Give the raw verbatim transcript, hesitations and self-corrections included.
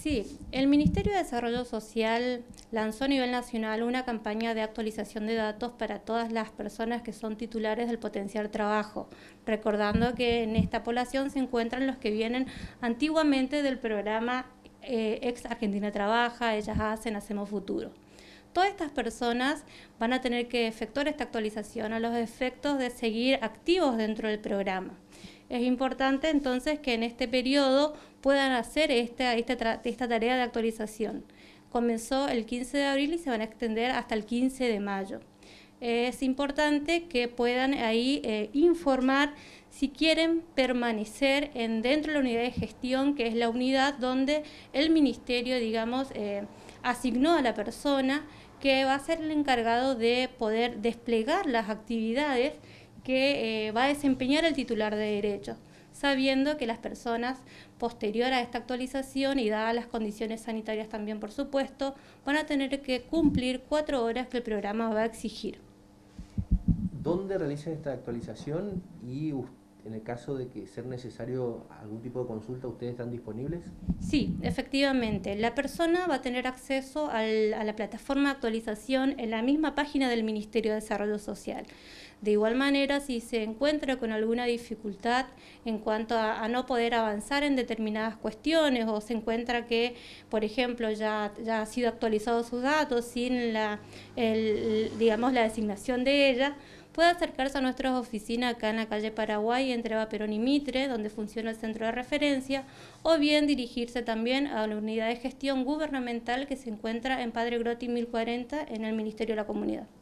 Sí, el Ministerio de Desarrollo Social lanzó a nivel nacional una campaña de actualización de datos para todas las personas que son titulares del potencial trabajo, recordando que en esta población se encuentran los que vienen antiguamente del programa eh, Ex Argentina Trabaja, Ellas Hacen, Hacemos Futuro. Todas estas personas van a tener que efectuar esta actualización a los efectos de seguir activos dentro del programa. Es importante entonces que en este periodo puedan hacer esta, esta, esta tarea de actualización. Comenzó el quince de abril y se van a extender hasta el quince de mayo. Es importante que puedan ahí eh, informar si quieren permanecer en, dentro de la unidad de gestión, que es la unidad donde el ministerio, digamos, eh, asignó a la persona que va a ser el encargado de poder desplegar las actividades que eh, va a desempeñar el titular de derechos, sabiendo que las personas posterior a esta actualización y dadas las condiciones sanitarias también, por supuesto, van a tener que cumplir cuatro horas que el programa va a exigir. ¿Dónde realizan esta actualización y en el caso de que sea necesario algún tipo de consulta, ustedes están disponibles? Sí, efectivamente. La persona va a tener acceso al, a la plataforma de actualización en la misma página del Ministerio de Desarrollo Social. De igual manera, si se encuentra con alguna dificultad en cuanto a, a no poder avanzar en determinadas cuestiones o se encuentra que, por ejemplo, ya, ya ha sido actualizado sus datos sin la, el, digamos, la designación de ella, puede acercarse a nuestras oficinas acá en la calle Paraguay, entre Eva Perón y Mitre, donde funciona el centro de referencia, o bien dirigirse también a la unidad de gestión gubernamental que se encuentra en Padre Grotti mil cuarenta en el Ministerio de la Comunidad.